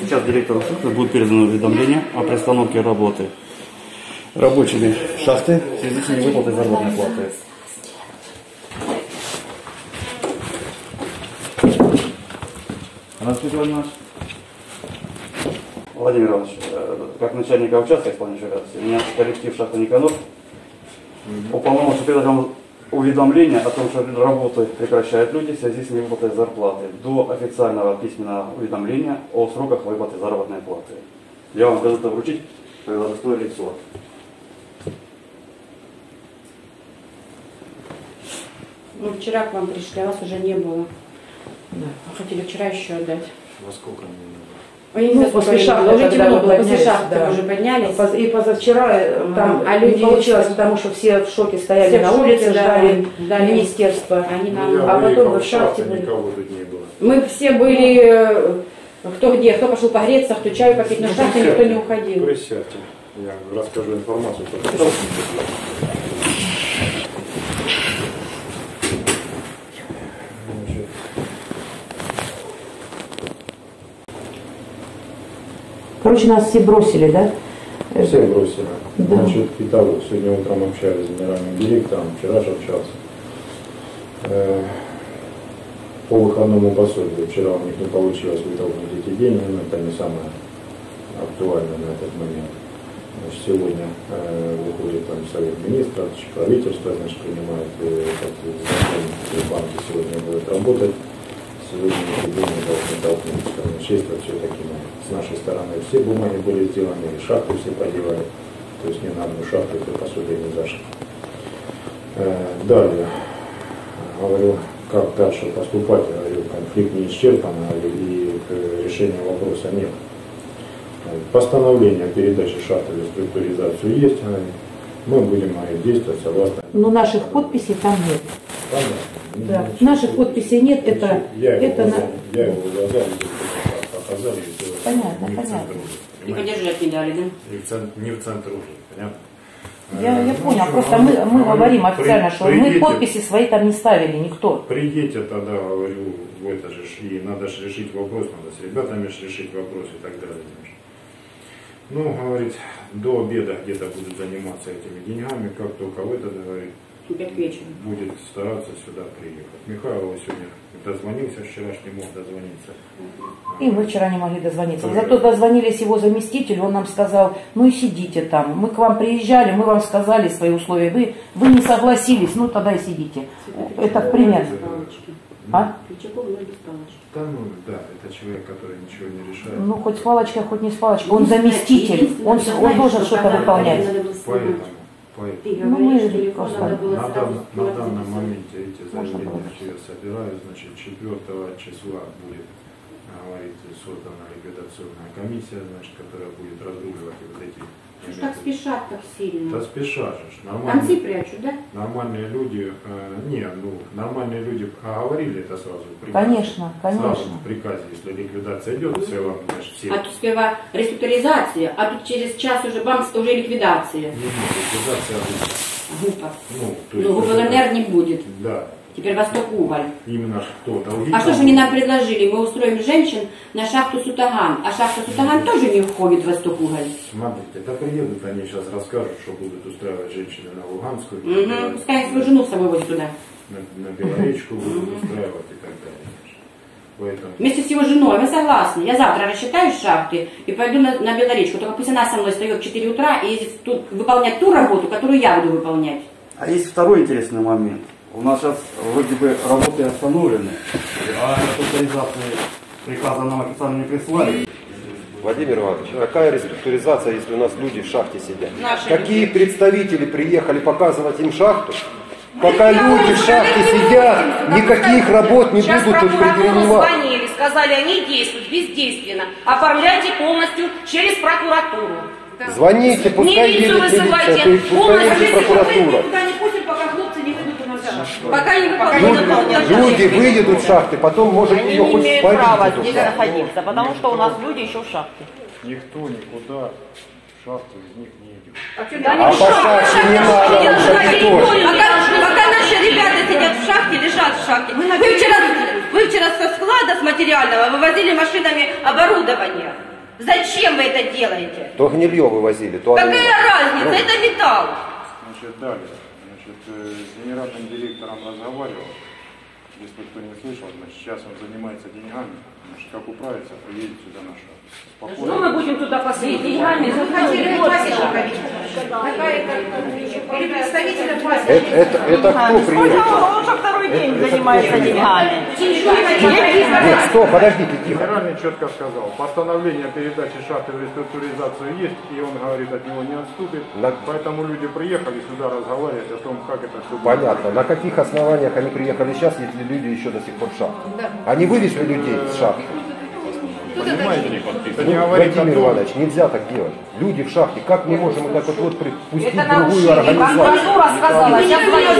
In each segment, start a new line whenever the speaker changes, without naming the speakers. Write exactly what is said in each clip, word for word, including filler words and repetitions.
Сейчас директору шахты будет передано уведомление о приостановке работы рабочими шахты в связи с невыплатой заработной платы. Здравствуйте, Владимир Иванович. Владимир Иванович, как начальника участка исполняющего обязанности, меня коллектив шахты Никанор уполномочил передать вам уведомление о том, что работы прекращают люди в связи с невыплатой зарплаты до официального письменного уведомления о сроках выплаты заработной платы. Я вам готов вручить должностное лицо.
Ну, вчера к вам пришли, а вас уже не было. Да. Хотели вчера еще отдать.
Во сколько мне надо?
Ой, ну, после шахты, уже темно было, после шахты да. уже поднялись.
И позавчера там а люди не получилось, потому что все в шоке стояли все на шоке, улице, да, ждали, ждали министерства. Они нам...
Ну,
а потом в шахте были.
Никого тут не было.
Мы все были, кто где, кто пошел погреться, кто чаю попить, но в шахте никто не уходил.
Присядьте, я расскажу информацию.
Короче, нас все бросили, да?
Все бросили.
Да.
Значит, итого, сегодня утром общались с генеральным директором, вчера же общался. Э, по выходному пособию. Вчера у них не получилось вытолкнуть эти деньги, но это не самое актуальное на этот момент. Значит, сегодня э, выходит там совет министров, правительство, значит, принимает э, закон, банки сегодня будут работать. Сегодня эти деньги должны толкнуться. Честно, все-таки мы, с нашей стороны все бумаги были сделаны, и шахты все подевали. То есть не на одну шахту, это пособие не зашло. Э, далее, говорю, как дальше поступать, говорю, конфликт не исчерпан, и решения вопроса нет. Постановление о передаче шахты в реструктуризацию есть, мы будем действовать согласно.
Но наших подписей там нет.
Понятно.
Да. Наших подписей нет, это...
Я его
это
глаза,
на...
я его глаза показали.
Понятно,
не
понятно.
И поддержать не дали, да?
Не в центр, не в центр уже, понятно?
Я, я
ну,
понял,
что,
просто
а
мы, мы
а
говорим
при,
официально, что
придите,
мы подписи свои там не ставили, никто.
Придите тогда, говорю, в это же, и надо же решить вопрос, надо с ребятами же решить вопрос и так далее. Ну, говорит, до обеда где-то будут заниматься этими деньгами, как только в это, говорит, будет стараться сюда приехать. Михайлова сегодня дозвонился, вчера не мог дозвониться.
И мы вчера не могли дозвониться. Зато дозвонились его заместителю, он нам сказал, ну и сидите там. Мы к вам приезжали, мы вам сказали свои условия. Вы, вы не согласились, ну тогда и сидите. Это пример. А?
Да, ну да, это человек, который ничего не решает.
Ну хоть с палочкой, хоть не с палочкой. Он заместитель, он, он должен что-то выполнять.
Поэтому, поэтому.
Ну мы просто...
На, дан, на данном моменте эти заявления я собираю, значит, четвёртого числа будет, говорит, создана ликвидационная комиссия, значит, которая будет разруливать вот эти...
Что ж так спешат так сильно?
Да спешат же.
Концы прячут, да?
Нормальные люди, э, не, ну, нормальные люди оговорили это сразу в приказе.
Конечно, конечно.
Сразу в приказе, если ликвидация идет, в целом, значит, все...
А тут сперва реструктуризация, а тут через час уже бамс, уже ликвидация.
Не, не, ликвидация
Глупо.
Ну, то есть...
Ну, ГУВЛНР не будет.
Да.
Теперь Восток Уголь.
Именно кто? Долги,
а что же они нам предложили? Мы устроим женщин на шахту Сутаган. А шахта Сутаган тоже не входит в Восток Уголь.
Смотрите, да приедут, они сейчас расскажут, что будут устраивать женщины на Луганскую.
Угу. Пускай они свою жену с собой возят туда.
На, на Белоречку будут устраивать и так далее. Поэтому...
Вместе с его женой, мы согласны. Я завтра рассчитаю шахты и пойду на, на Белоречку. Только пусть она со мной встает в четыре утра и ездит тут выполнять ту работу, которую я буду выполнять.
А есть второй интересный момент. У нас сейчас вроде бы работы остановлены, а реструктуризации приказа нам официально не прислали.
Владимир Иванович, какая реструктуризация, если у нас люди в шахте сидят?
Наши
Какие люди. Представители приехали показывать им шахту? Пока люди в шахте сидят, никаких работ не
Сейчас
будут предпринимать.
Звонили, сказали, они действуют бездейственно. Оформляйте полностью через прокуратуру.
Звоните, пускай едет милиция, пускай едет прокуратура.
Пока не
выполняют. Люди выедут в шахты, потом, может, ее хоть спалить.
Они не имеют права здесь находиться, потому что у нас люди еще в шахте.
Никто никуда в шахту из них не идет.
А по шахте не надо,
Пока наши ребята сидят в шахте, лежат в шахте. Вы вчера, вы вчера со склада, с материального, вывозили машинами оборудование. Зачем вы это делаете?
То гнилье вывозили, то
Какая
алюминий.
разница? Это металл.
Значит, далее. Значит, э, с генеральным директором разговаривал. Если кто не слышал, значит, сейчас он занимается деньгами. Значит, как управиться, приедет сюда на шаг. Спокойно.
Ну, мы будем туда последние деньгами.
Или представителя
Это, это, это кто приедет?
Он уже второй день занимается деньгами.
Нет, стоп, подождите, тихо.
Генеральный четко сказал, постановление передачи шахты в реструктуризацию есть, и он говорит, от него не отступит.
На-
Поэтому люди приехали сюда разговаривать о том, как это все будет.
Понятно. На каких основаниях они приехали сейчас, если люди еще до сих пор в шахте? Они вывезли людей с шахты?
Понимаете? Это не
Ну,
говорит о
Владимир
том,
Иванович, нельзя так делать. Люди в шахте, как мы можем вот так вот, вот припустить
Это
другую
нарушение.
организацию?
Прокуратура сказала, сейчас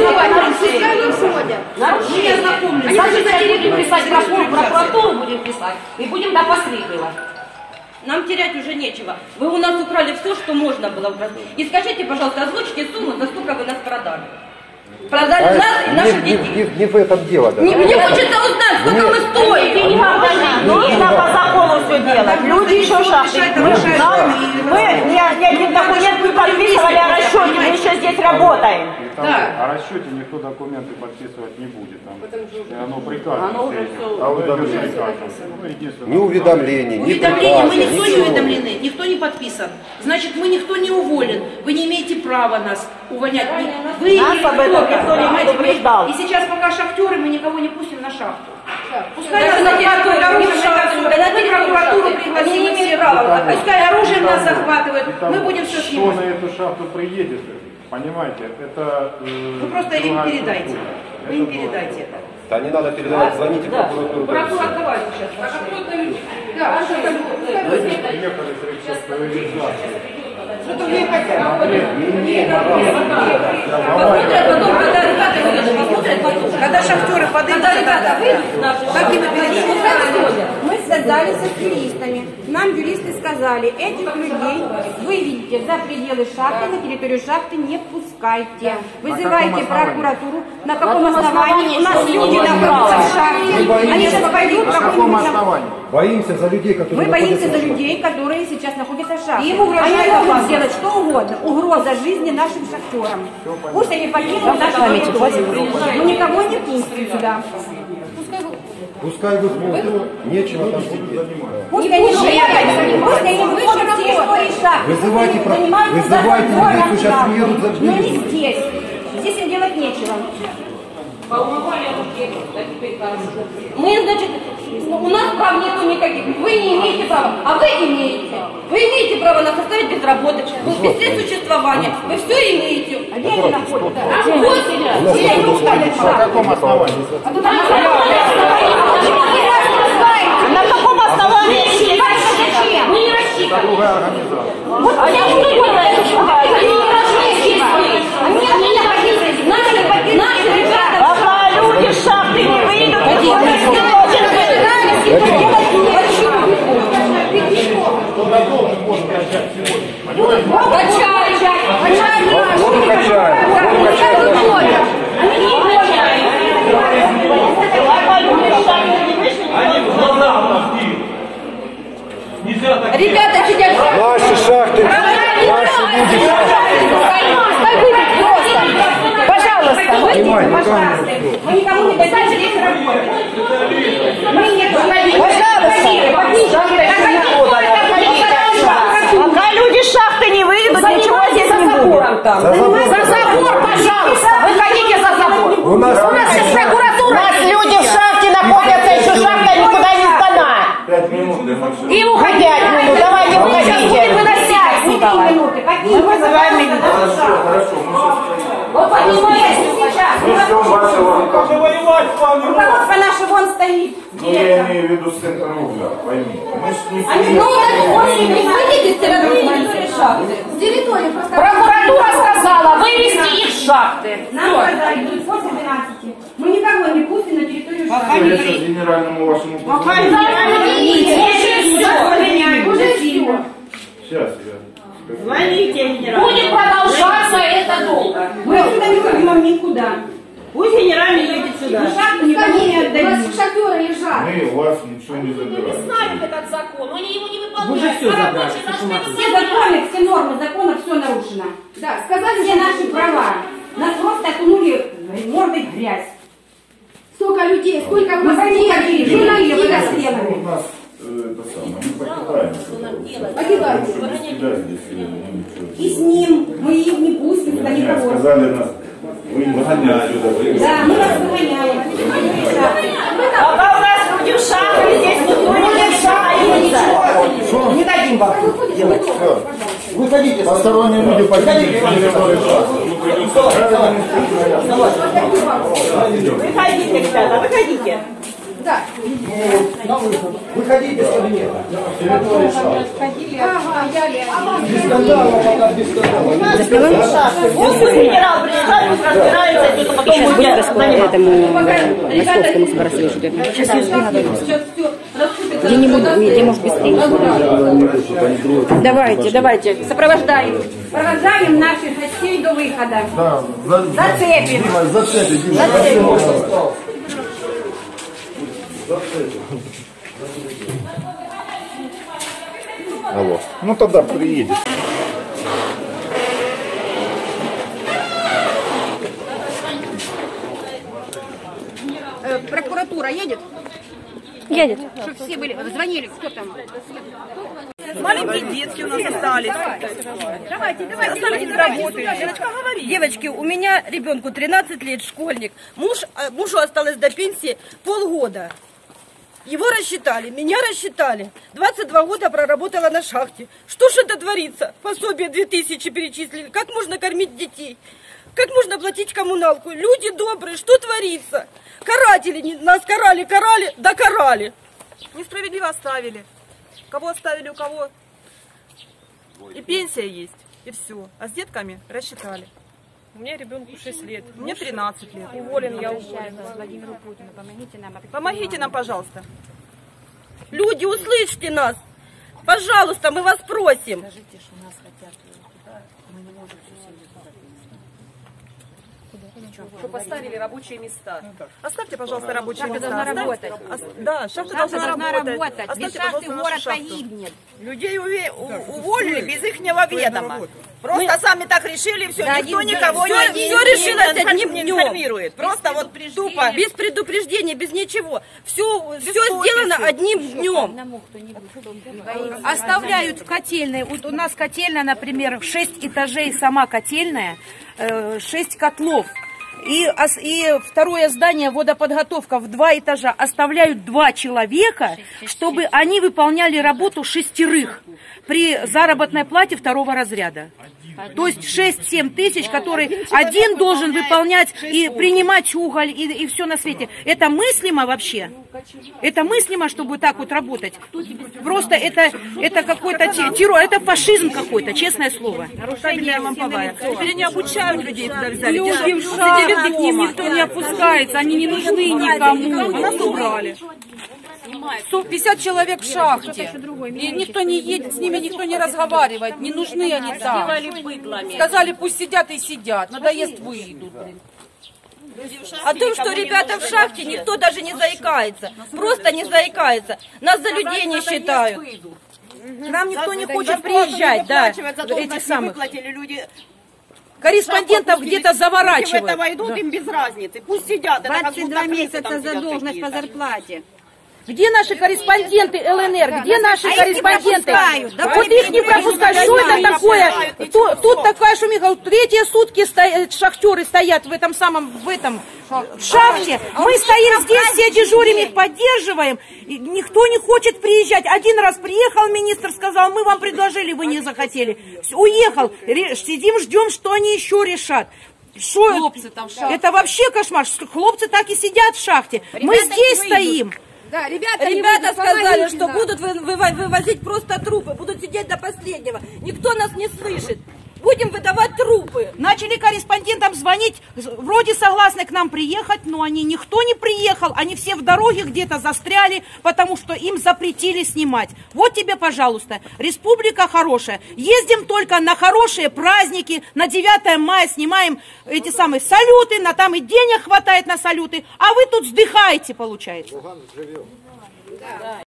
Я знакомлюсь.
Значит, теперь будем писать прокуратуру, прокуратуру будем писать. И будем до последнего.
Нам терять уже нечего. Вы у нас украли все, что можно было украсть. И скажите, пожалуйста, озвучите сумму, за сколько вы нас продали. Продали
А
нас и
не,
наших
не-
детей.
не- не в этом дело, да.
Не, мне хочется узнать, сколько мы стоим.
Нужно по закону все делать. Люди еще в шахте. Мы, нам- мы ни, ни один документ не подписывали о расчете, мы еще здесь работаем.
и там о расчете никто документы подписывать не будет. Там, и оно приказано.
Оно уже всё.
А уведомление приказано. Ну, единственное,
Ни уведомлений, ни
Уведомление, мы
приказа,
никто не
ничего.
уведомлены, никто не подписан. Значит, мы никто не уволен. Вы не имеете права нас увольнять. Вы, вы
Нас
или
об этом
кто-то,
никто не
понимаете?
предупреждал.
И сейчас пока шахтеры, мы никого не пустим на шахту. Пускай
Даже
нас
на территорию
захватывают,
не в шахту,
мы
на территорию
прокуратуру
шахты.
пригласим,
Они не
все
имеют права
права.
захватить.
Пускай оружием нас
Итого-
захватывают,
итого,
мы будем все
Кто
снимать.
на эту шахту приедет, понимаете, это... э,
Вы просто им
другая
передайте.
структура.
Вы им
Это
передайте это.
Да не надо передавать, звоните в прокуратуру.
Прокуратура сейчас. А кто-то... Да, а что там?
Приехали с реструктуризации.
Посмотрят потом, когда ребята выйдут, посмотрят потом.
Когда шахтеры подымут,
Когда ребята выйдут, наши
как им
шахтеры,
Мы связались с юристами. Нам юристы сказали, этих людей выведите за пределы шахты, на территорию шахты не пускайте. Вызывайте прокуратуру. На каком основании? У нас люди находятся в шахте. Они сейчас пойдут
На каком
какой-нибудь...
основании?
Боимся за людей, которые
Мы боимся
находятся
за
в шахте.
людей, которые сейчас находятся в шахте.
Им угрожает
Они могут
опасность.
сделать что угодно. Угроза жизни нашим шахтерам. Пусть они покинут нашу территорию. Мы никого не пустим сюда.
Пускай выходят, нечего там сидеть.
Пусть они выходят, пусть они выходят с территории шахты.
Вызывайте,
Пусть
про-
они занимаются
вызывайте людей,
забором
что сейчас
шахты.
приедут за
Но не
вывезут.
здесь. Здесь им делать нечего.
Мы, значит, у нас прав нету никаких. Вы не имеете права, а вы имеете. Вы имеете право нас оставить без работы, без средств существования. Вы все имеете.
А где они находятся?
А вот, где они уходят?
На каком основании?
На каком основании?
Мы не рассчитываем.
Это другая организация.
А я что делаю?
Они не рассчитывают. Они не рассчитывают. Наши, наши ребята...
Пока люди в шахты не выйдут, никто не
Воду качают, воду качают.
Ребята сидят в шахте.
Наши шахты, наши люди в шахте.
Пожалуйста, выйдите,
Понимаю,
пожалуйста. Мы никому не дадим здесь работать. Мы не
Пока люди с шахты не выйдут, ничего здесь не будет.
За забор.
пожалуйста, выходите за забор.
У нас,
У нас люди в шахте находятся, еще шахта никуда не сдана. И уходить пять минут, давайте выходите.
минуты. Какие
Мы вызываем милицию.
Вот понимаете, сейчас.
Воевать с вами.
Руководство наше вон стоит.
Ну, я имею в виду с центра рубля, пойми. Мы ж не
Они, ну,
Выйдите с территории шахты.
с территории просто...
Прокуратура сказала вывести их с шахты.
Нам сказали, будет после двенадцати. Мы никого не пустим на территорию шахты.
Я сейчас генеральному вашему
Уже все.
Сейчас я.
Звоните, генерал.
Будет продолжаться это долго.
Мы отсюда не уйдем никуда.
Пусть генеральный едет сюда.
Шахту никому не отдадим. Шахтеры лежат.
Мы у вас ничего не забираем.
Знают этот закон, они его не выполняют.
Вы же все
А
забрали,
рабочие
что
должны
смотрите.
все
Все законы, все нормы закона, все нарушено.
Да, сказали,
Все наши права. Нас просто окунули мордой в грязь.
Сколько людей, сколько
Мы поймем, какие
властей,
журналисты
У
расследовали.
нас э, это самое, мы покидаем.
Погибают.
Тебя здесь э, ничего.
И с ним мы их не пустим сюда
Нет,
никого.
сказали нас, вы не выгоняли, да, вы.
Да, мы вас выгоняем.
Пока у нас люди в шахте, здесь никто не мешает.
Не дадим вам делать. Выходите.
Посторонние люди покинули.
Выходите, ребята, выходите.
Да.
Выходите из кабинета.
Ага, я Лена.
Без скандала, пока без скандала.
Вот пусть генерал приезжает, пусть разбирается, и потом мы будем заниматься.
Московскому скоросвежу. Сейчас я
Сейчас все раскупится.
Где не могу, где может быстрее. Давайте, давайте, сопровождаем. Провожаем наших гостей до выхода.
Да, за,
Зацепим.
Дима, зацепи, Дима,
Зацепим.
зацепи. Алло. Ну тогда приедет.
Э, прокуратура едет?
Едет.
Чтобы все были, звонили, кто там?
Маленькие детки у нас остались.
Давайте, давайте.
Остались без работы. Девочка, говори.
Девочки, у меня ребенку тринадцать лет, школьник. Муж, э, мужу осталось до пенсии полгода. Его рассчитали, меня рассчитали. двадцать два года проработала на шахте. Что ж это творится? Пособие две тысячи перечислили. Как можно кормить детей? Как можно платить коммуналку? Люди добрые, что творится? Каратели не- нас карали, карали, да карали.
Несправедливо оставили. Кого оставили, у кого и пенсия есть, и все. А с детками рассчитали. У меня ребенку шесть лет, мне тринадцать лет. Уволен, я уволен.
Владимиру Путину, помогите нам.
Помогите нам, пожалуйста.
Люди, услышьте нас. Пожалуйста, мы вас просим.
Скажите, что нас хотят туда, мы не можем все сидеть.
Чтобы поставили рабочие места.
Оставьте, пожалуйста, рабочие
Шахта
места.
должна
Оставьте-
работать.
Ос- Да, шахта,
Шахта
должна,
должна
работать.
работать. Без
Оставьте,
шахты
пожалуйста,
город
нашу шахту.
погибнет.
Людей уве- у- уволили без их ведома. Просто сами так решили, все,
Да,
никто
один
никого
Все,
не,
все решилось
не,
одним
не
днем.
информирует. Просто вот тупо.
Без предупреждения, без ничего. Все, все
подписи.
сделано одним днем.
Оставляют в котельной. Вот у нас котельная, например, шесть этажей сама котельная, э, шесть котлов. И, ос- и второе здание, водоподготовка в два этажа, оставляют два человека, чтобы они выполняли работу шестерых при заработной плате второго разряда. То есть шесть-семь тысяч, который один должен выполнять и принимать уголь, и, и все на свете. Это мыслимо вообще? Это мыслимо, чтобы так вот работать? Просто это, это какой-то те- террор, это фашизм какой-то, честное слово.
Теперь они обучают людей туда взяли.
Люди в шахте, к ним никто не опускается, они не нужны никому.
А нас убрали.
сто пятьдесят человек в шахте. И никто не едет, с ними никто не разговаривает. Не нужны они там. Сказали, пусть сидят и сидят. Надоест, выйдут.
О том, что ребята в шахте, никто даже не заикается. Просто не заикается. Нас за людей не считают.
К нам никто не хочет приезжать, да, этих самых.
Люди
Корреспондентов где-то
в
заворачивают.
это войдут, им без разницы. Пусть сидят. Это как
двадцать два месяца задолженность по зарплате.
Где наши корреспонденты ЛНР? Где наши
А их не
корреспонденты?
пропускают.
Вот
Давайте
их не пропускают. Что это такое? Тут, тут такая шумиха. Третьи сутки стоят, шахтеры стоят в этом самом, в этом в шахте. Мы стоим здесь, все дежурим, их поддерживаем. И никто не хочет приезжать. Один раз приехал министр, сказал, мы вам предложили, вы не захотели. Всё, уехал. Ре- Сидим, ждем, что они еще решат. Шо
Хлопцы там в шахте.
это вообще кошмар. Хлопцы так и сидят в шахте. Мы
Ребята
здесь
не выйдут.
стоим.
Да, ребята, не
Ребята
выйдут,
сказали,
помогите
что
нам.
будут вы- вы- вывозить просто трупы, будут сидеть до последнего. Никто нас не слышит. Будем выдавать трупы.
Начали корреспондентам звонить. звонить, вроде согласны к нам приехать, но они, никто не приехал, они все в дороге где-то застряли, потому что им запретили снимать. Вот тебе, пожалуйста, республика хорошая. Ездим только на хорошие праздники, на девятое мая снимаем эти самые салюты, на там и денег хватает на салюты, а вы тут вздыхаете, получается.
Луганск живем.
Да.